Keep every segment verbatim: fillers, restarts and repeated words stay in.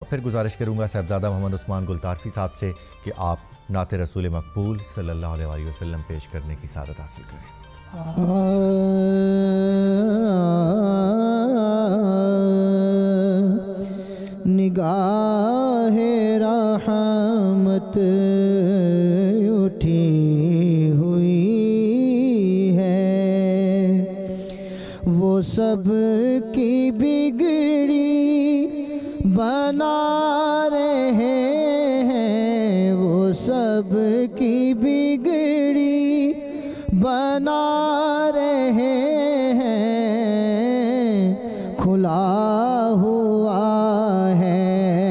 फिर गुजारिश करूँगा साहबजादा मोहम्मद उस्मान गुलतारफी साहब से कि आप नात रसूल मकबूल सल्लल्लाहु अलैहि वसल्लम पेश करने की सादत हासिल करें। निगाहे रहमत उठी हुई है, वो सब की बिगड़ी बना रहे हैं, वो सब की बिगड़ी बना रहे हैं। खुला हुआ है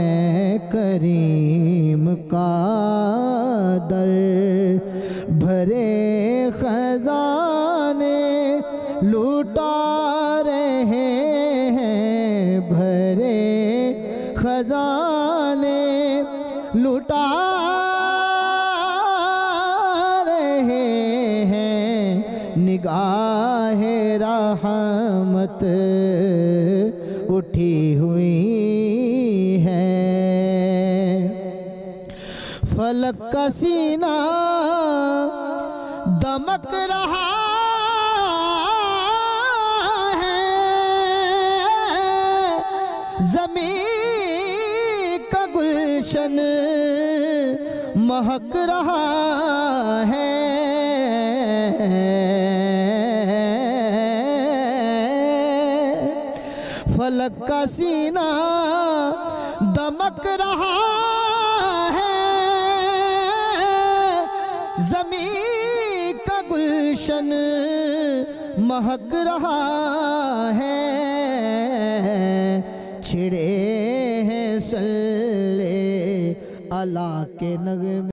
करीम का दर, भरे खजाने लुटा रहे हैं, भरे खजाने लुटा रहे हैं। निगाहे रहमत उठी हुई है, फलक का सीना दमक रहा है, ज़मीं का गुलशन महक रहा है। फलक का सीना दमक रहा है, ज़मीं का गुलशन महक रहा है। छिड़े हैं सल्ले अला के नगमे।